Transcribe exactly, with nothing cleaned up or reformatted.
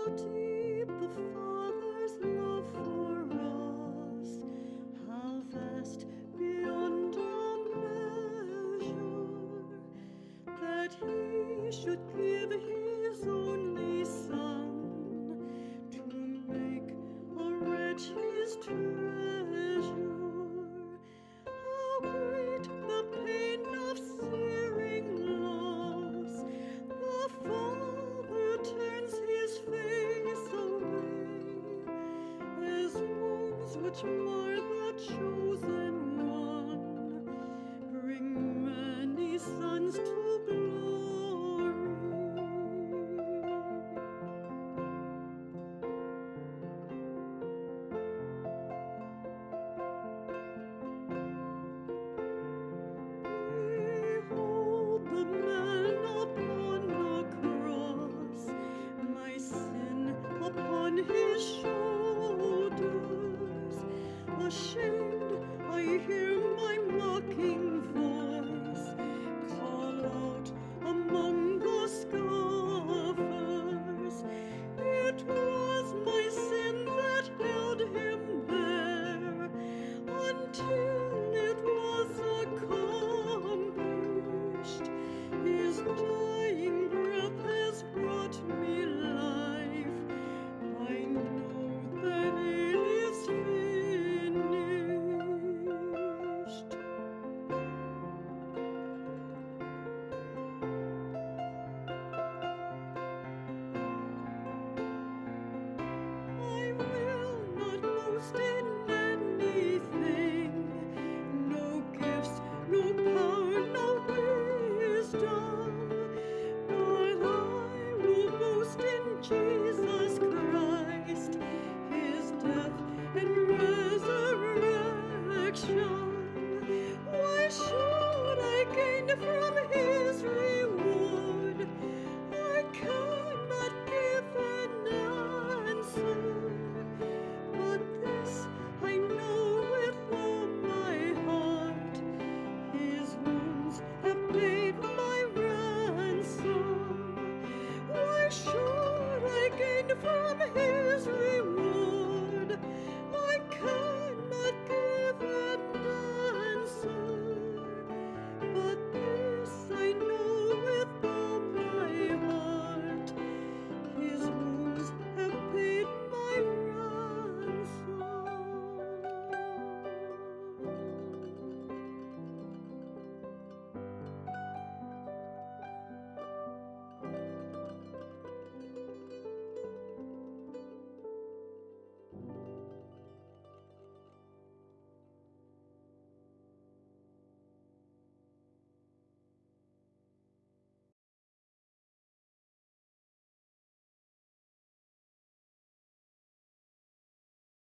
deep the Father's love for us, how vast beyond all measure, that He should give His only Son to make a wretch His treasure. How great the pain of searing loss! The Father turns His face away, as wounds which mar the chosen one bring many sons to glory. Behold the man upon the cross, my sin upon His shoulders.